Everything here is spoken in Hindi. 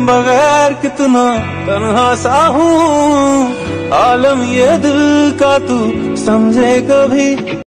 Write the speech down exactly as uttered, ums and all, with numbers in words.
बगैर कितना तन्हा सा हूँ, आलम ये दिल का तू समझे कभी।